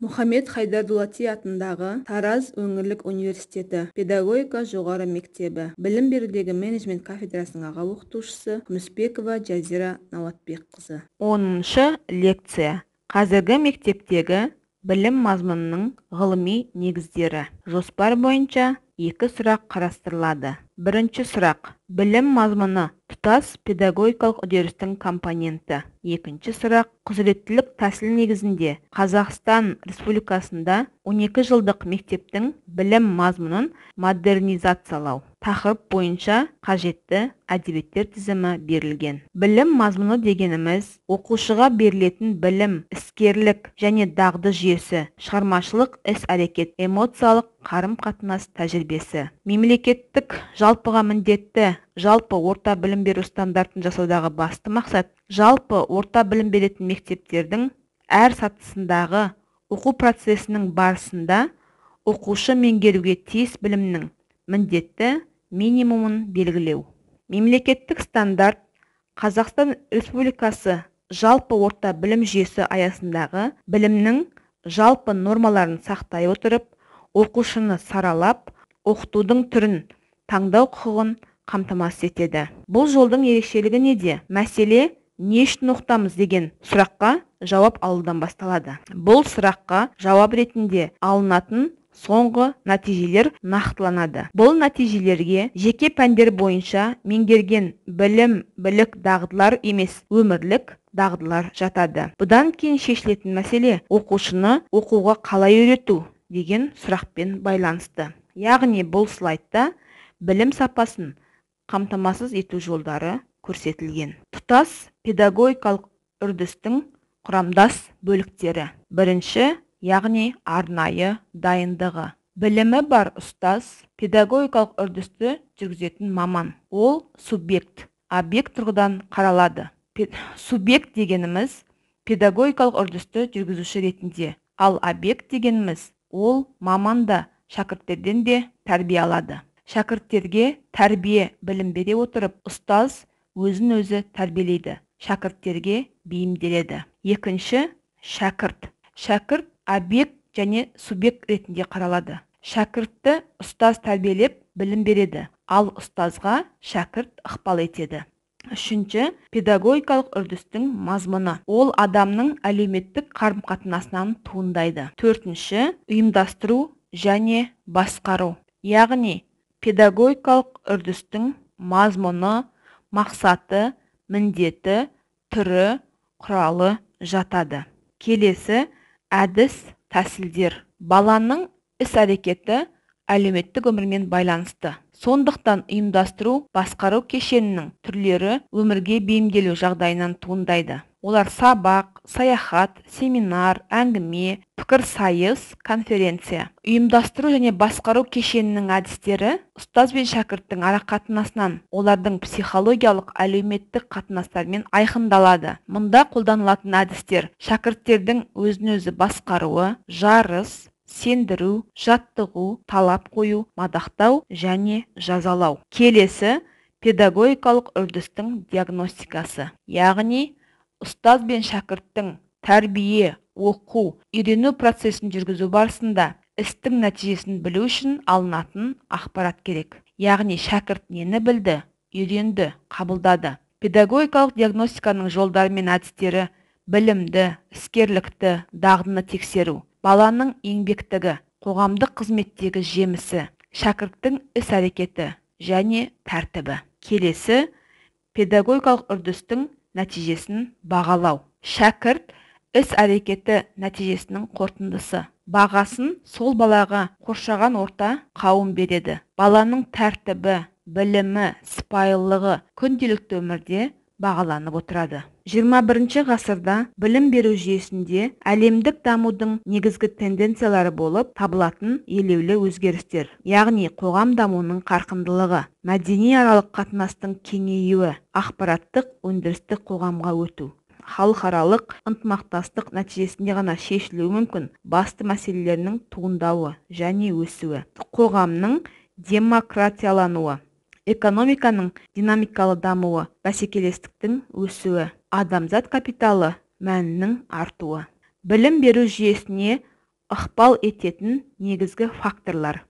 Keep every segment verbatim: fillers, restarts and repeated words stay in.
Мұхаммед Хайдар Дулати атындағы Тараз өңірлік университеті педагогика жоғары мектебі білім берудегі менеджмент кафедрасының аға оқытушысы Күмісбекова Жазира Науатбекқызы. оныншы лекция. Қазіргі мектептегі білім мазмұнының ғылыми негіздері. Жоспар бойынша екі сұрақ қарастырылады. Бірінші сұрақ. Білім мазмұны тұтас педагогикалық үдерістің компоненті. Екінші сұрақ. Құзыреттілік тәсіл негізінде Қазақстан Республикасында он екі жылдық мектептің білім мазмұнын модернизациялау. Тақырып бойынша қажетті әдебиеттер тізімі берілген. Білім мазмұны дегеніміз оқушыға берілетін білім, іскерлік және дағды жүйесі, шығармашылық іс-әрекет, эмоциялық қарым-қатынас тәжірибесі. Мемлекеттік жалпыға міндетті жалпы орта білім беру стандартын жасаудағы басты мақсат жалпы орта білім беретін мектептердің әр сатысындағы оқу процесінің барысында оқушы меңгеруге тиіс білімнің міндетті минимумын белгілеу. Мемлекеттік стандарт Қазақстан Республикасы жалпы орта білім жүйесі аясындағы білімнің жалпы нормаларын сақтай отырып, оқушыны саралап, оқытудың түрін таңдау құқығын қамтамасыз етеді. Бұл жолдың ерекшелігі неде? Мәселе не үшін оқытамыз деген сұраққа жауап алудан басталады. Бұл сұраққа жауап ретінде алынатын соңғы нәтижелер нақтыланады. Бұл нәтижелерге жеке пәндер бойынша меңгерген білім, білік дағдылар емес, өмірлік дағдылар жатады. Бұдан кейін шешілетін мәселе оқушыны оқуға қалай үйрету деген сұрақпен байланысты. Яғни бұл слайдта білім сапасын қамтамасыз ету жолдары көрсетілген. Тұтас педагогикалық үрдістің құрамдас бөліктері. Бірінші, яғни арнайы дайындығы. Білімі бар ұстаз педагогикалық үрдісті жүргізетін маман. Ол субъект, объект тұрғыдан қаралады. Субъект дегеніміз педагогикалық үрдісті жүргізуші ретінде, ал объект дегеніміз ол маманда шәкірттерден де тәрбие алады. Шәкірттерге тәрбие білім бере отырып, ұстаз өзін өзі тәрбиелейді, шәкірттерге бейімделеді. Екінші, шәкірт. Шәкірт объект және субъект ретінде қаралады. Шәкіртті ұстаз тәрбиелеп білім береді, ал ұстазға шәкірт ықпал етеді. Үшінші, педагогикалық үрдістің мазмұны. Ол адамның әлеуметтік қарым-қатынасынан туындайды. Төртінші, ұйымдастыру және басқару. Яғни, педагогикалық үрдістің мазмұны, мақсаты, міндеті, түрі, құралы жатады. Келесі, әдіс, тәсілдер. Баланың іс-әрекеті әлеуметтік өмірмен байланысты. Сондықтан ұйымдастыру, басқару кешенінің түрлері өмірге бейімделу жағдайынан туындайды. Олар сабақ, саяхат, семинар, әңгіме, пікірсайыс, конференция. Ұйымдастыру және басқару кешенінің әдістері ұстаз бен шәкірттің арақатынасынан, олардың психологиялық әлеуметтік қатынастармен айқындалады. Мұнда қолданылатын әдістер шәкірттердің өзін-өзі басқаруы, жарыс, сендіру, жаттығу, талап қою, мадақтау және жазалау. Келесі, педагогикалық үрдістің диагностикасы. Яғни, ұстаз бен шәкірттің тәрбие, оқу, үйрену процесін жүргізу барысында істің нәтижесін білу үшін алынатын ақпарат керек. Яғни, шәкірт нені білді, үйренді, қабылдады. Педагогикалық диагностиканың жолдары мен әдістері білімді, іскерлікті, дағдыны тексеру. Баланың еңбектігі, қоғамдық қызметтегі жемісі, шәкірттің іс-әрекеті және тәртібі. Келесі, педагогикалық үрдістің нәтижесін бағалау. Шәкірт іс-әрекеті нәтижесінің қорытындысы. Бағасын сол балаға қоршаған орта қауым береді. Баланың тәртібі, білімі, сыпайылығы күнделікті өмірде бағаланып отырады. жиырма бірінші ғасырда білім беру жүйесінде әлемдік дамудың негізгі тенденциялары болып табылатын елеулі өзгерістер, яғни қоғам дамуының қарқындылығы, мәдени аралық қатынастың кеңеюі, ақпараттық өндірістік қоғамға өту. Халықаралық ынтымақтастық нәтижесінде ғана шешілуі мүмкін басты мәселелерінің туындауы және өсуі. Қоғамның демократиялануы, экономиканың динамикалы дамуы, бәсекелестіктің өсуі, адамзат капиталы мәнінің артуы. Білім беру жүйесіне ықпал ететін негізгі факторлар.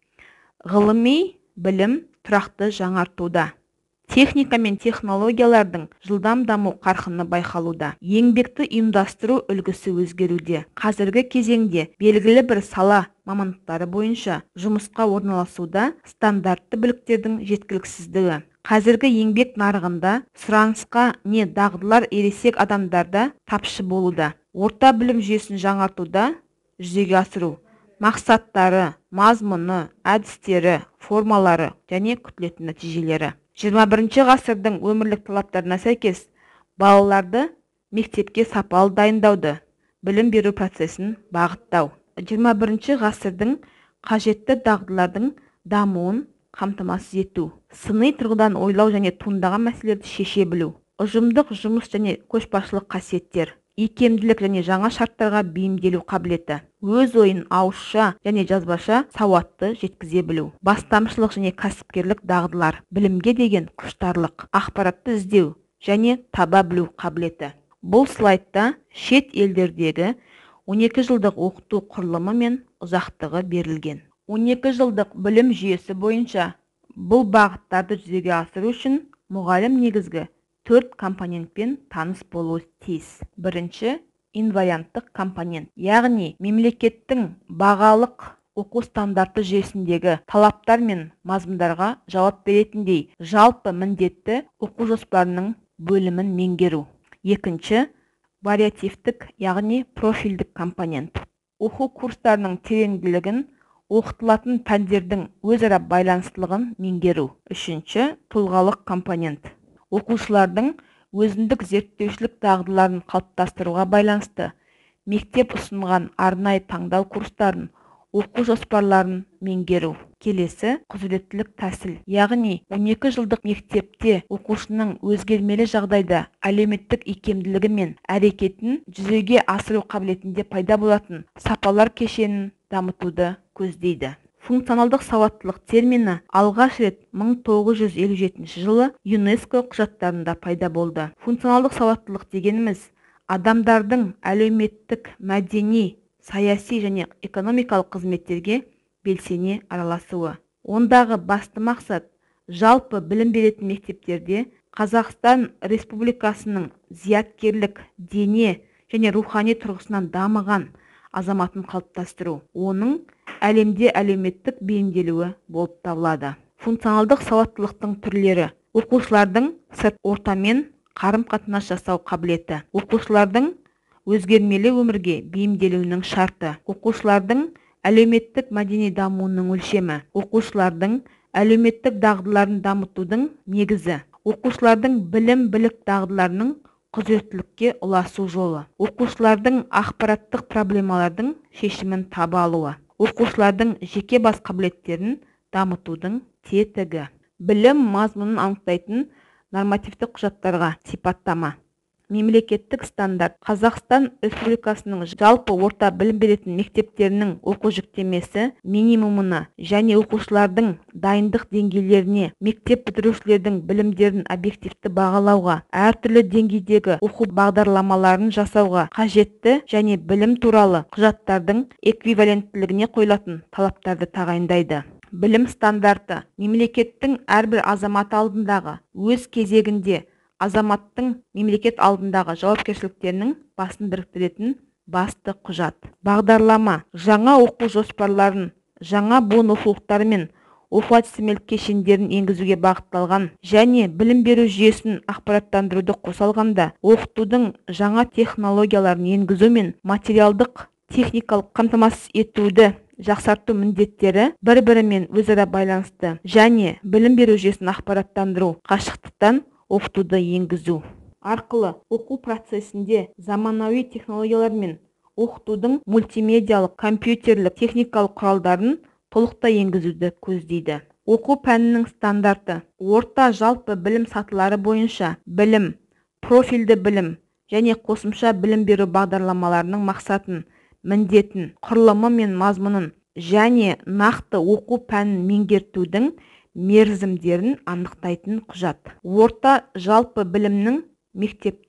Ғылыми білім тұрақты жаңартуда. Техника мен технологиялардың жылдам даму қарқыны байқалуда. Еңбекті ұйымдастыру үлгісі өзгеруде. Қазіргі кезеңде белгілі бір сала мамандықтары бойынша жұмысқа орналасуда стандартты біліктердің жеткіліксіздігі. Қазіргі еңбек нарығында сұранысқа не дағдылар ересек адамдарда тапшы болуда. Орта білім жүйесін жаңартуда жүзеге асыру мақсаттары, мазмұны, әдістері, формалары және күтілетін нәтижелері. жиырма бірінші ғасырдың өмірлік талаптарына сәйкес балаларды мектепке сапалы дайындауды, білім беру процесін бағыттау. жиырма бірінші ғасырдың қажетті дағдылардың дамуын қамтамасыз ету. Сыни тұрғыдан ойлау және туындаған мәселелерді шеше білу. Ұжымдық жұмыс және көшбасшылық қасиеттер. Икемділік және жаңа шарттарға бейімделу қабілеті. Өз ойын ауызша және жазбаша сауатты жеткізе білу. Бастамшылық және кәсіпкерлік дағдылар. Білімге деген құштарлық, ақпаратты іздеу және таба білу қабілеті. Бұл слайдта шет елдердегі он екі жылдық оқыту құрылымы мен ұзақтығы берілген. он екі жылдық білім жүйесі бойынша бұл бағыттарды жүзеге асыру үшін мұғалім негізгі төрт компонентпен таныс болуы тиіс. Бірінші, инварианттық компонент, яғни мемлекеттің бағалық оқу стандарты жүйесіндегі талаптар мен мазмұндарға жауап беретіндей жалпы міндетті оқу жоспарының бөлімін меңгеру. Екінші, вариативтік, яғни профильдік компонент. Оқу курстарының тереңділігін, оқытылатын пәндердің өзара байланыстылығын меңгеру. Үшінші, тұлғалық компонент. Оқушылардың өзіндік зерттеушілік дағдыларын қалыптастыруға байланысты мектеп ұсынған арнайы таңдау курстарын, оқу жоспарларын меңгеру. Келесі, құзыреттілік тәсіл, яғни он екі жылдық мектепте оқушының өзгермелі жағдайда әлеуметтік икемділігі мен әрекетін жүзеге асыру қабілетінде пайда болатын сапалар кешенін дамытуды көздейді. Функционалдық сауаттылық термині алғаш рет мың тоғыз жүз елу жетінші жылы ЮНЕСКО құжаттарында пайда болды. Функционалдық сауаттылық дегеніміз адамдардың әлеуметтік, мәдени, саяси және экономикалық қызметтерге белсене араласуы. Ондағы басты мақсат жалпы білім беретін мектептерде Қазақстан Республикасының зияткерлік, дене және рухани тұрғысынан дамыған азаматын қалыптастыру. Оның әлемде әлеуметтік бейімделуі болып табылады. Функционалдық сауаттылықтың түрлері. Оқушылардың сырт ортамен қарым-қатынас жасау қабілеті. Оқушылардың өзгермелі өмірге бейімделуінің шарты. Оқушылардың әлеуметтік мәдени дамуының өлшемі. Оқушылардың әлеуметтік дағдыларын дамытудың негізі. Оқушылардың білім білік дағдыларының құзыреттілікке ұласу жолы. Оқушылардың ақпараттық проблемалардың шешімін таба алуы. Оқушылардың жеке бас қабілеттерін дамытудың тетігі. Білім мазмұнын анықтайтын нормативтік құжаттарға сипаттама. Мемлекеттік стандарт. Қазақстан Республикасының жалпы орта білім беретін мектептерінің оқу жүктемесі минимумына және оқушылардың дайындық деңгейлеріне, мектеп бітірушілердің білімдерін объективті бағалауға, әртүрлі деңгейдегі оқу бағдарламаларын жасауға қажетті және білім туралы құжаттардың эквиваленттілігіне қойылатын талаптарды тағайындайды. Білім стандарты. Мемлекеттің әрбір азаматы алдындағы өз кезегінде азаматтың мемлекет алдындағы жауапкершіліктерінің басын біріктіретін басты құжат. Бағдарлама. Жаңа оқу жоспарларын, жаңа буын оқулықтары мен оқу-әдістемелік кешендерін енгізуге бағытталған және білім беру жүйесін ақпараттандыруды қоса алғанда оқытудың жаңа технологияларын енгізу мен материалдық техникалық қамтамасыз етуді жақсарту міндеттері бір-бірімен өзара байланысты және білім беру жүйесін ақпараттандыру, қашықтықтан оқытуды енгізу арқылы оқу процесінде заманауи технологиялар мен оқытудың мультимедиалық, компьютерлік, техникалық құралдарын толықтай енгізуді көздейді. Оқу пәнінің стандарты. Орта жалпы білім сатылары бойынша білім, профильді білім және қосымша білім беру бағдарламаларының мақсатын, міндетін, құрылымы мен мазмұнын және нақты оқу пәнін меңгертудің мерзімдерін анықтайтын құжат. Орта жалпы білімнің мектептік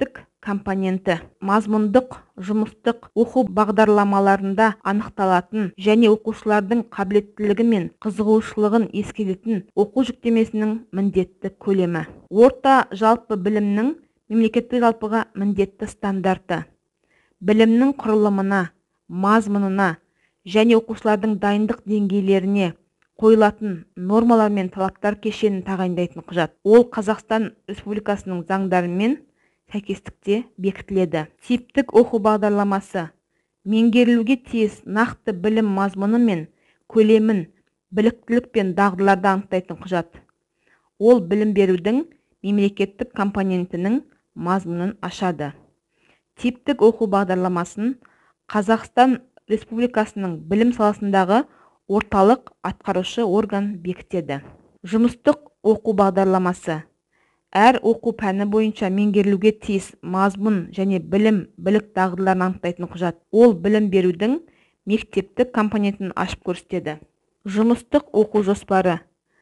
компоненті мазмұндық жұмыстық оқу бағдарламаларында анықталатын және оқушылардың қабілеттілігі мен қызығушылығын ескеретін оқу жүктемесінің міндетті көлемі. Орта жалпы білімнің мемлекеттік жалпыға міндетті стандарты. Білімнің құрылымына, мазмұнына және оқушылардың дайындық деңгейлеріне қойылатын нормалар мен талаптар кешенін тағайындайтын құжат. Ол Қазақстан Республикасының заңдарымен сәйкестікте бекітіледі. Типтік оқу бағдарламасы меңгерілуге тиіс нақты білім мазмұны мен көлемін, біліктілік пен дағдыларды анықтайтын құжат. Ол білім берудің мемлекеттік компонентінің мазмұнын ашады. Типтік оқу бағдарламасын Қазақстан Республикасының білім саласындағы орталық атқарушы орган бекітеді. Жұмыстық оқу бағдарламасы әр оқу пәні бойынша меңгерілуге тиіс мазмұн және білім, білік дағдыларын анықтайтын құжат. Ол білім берудің мектептік компонентін ашып көрсетеді. Жұмыстық оқу жоспары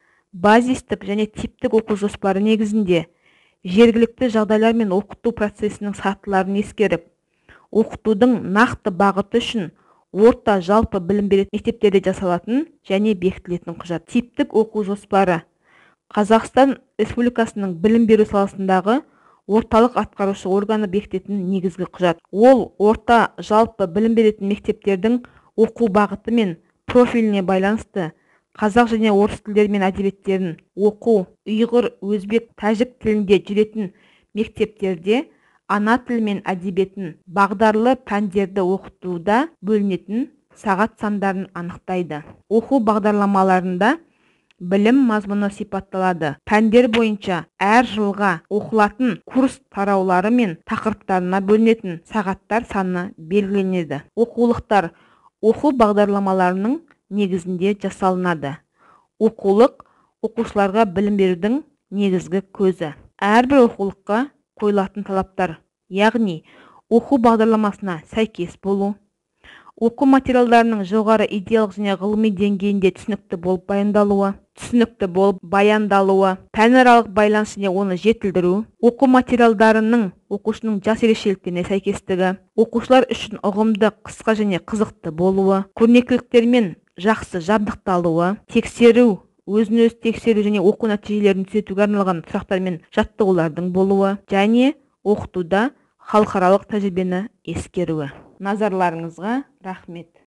базистік және типтік оқу жоспары негізінде жергілікті жағдайлар мен оқыту процесінің сатыларын ескеріп, оқытудың нақты бағыты үшін орта жалпы білім беретін мектептерде жасалатын және бекітілетін құжат. Типтік оқу жоспары Қазақстан Республикасының білім беру саласындағы орталық атқарушы органы бекітетін негізгі құжат. Ол орта жалпы білім беретін мектептердің оқу бағыты мен профиліне байланысты қазақ және орыс тілдері мен әдебиеттерін оқу, ұйғыр, өзбек, тәжік тілінде жүретін мектептерде ана тілі мен әдебиетін, бағдарлы пәндерді оқытуда бөлінетін сағат сандарын анықтайды. Оқу бағдарламаларында білім мазмұны сипатталады. Пәндер бойынша әр жылға оқылатын курс тараулары мен тақырыптарына бөлінетін сағаттар саны белгіленеді. Оқулықтар оқу бағдарламаларының негізінде жасалынады. Оқулық оқушыларға білім берудің негізгі көзі. Әрбір оқулыққа қойылатын талаптар, яғни оқу бағдарламасына сәйкес болу, оқу материалдарының жоғары идеялық және ғылыми деңгейінде түсінікті болып баяндалуы, түсінікті болып баяндалуы, пәнаралық байланыс және оны жетілдіру, оқу материалдарының оқушының жас ерекшеліктеріне сәйкестігі, оқушылар үшін ұғымды, қысқа және қызықты болуы, көрнекіліктермен жақсы жабдықталуы, тексеру, өзін-өзі тексеру және оқу нәтижелерін түзетуге арналған сұрақтар мен жаттығулардың болуы және оқытуда халықаралық тәжірибені ескеруі. Назарларыңызға рахмет.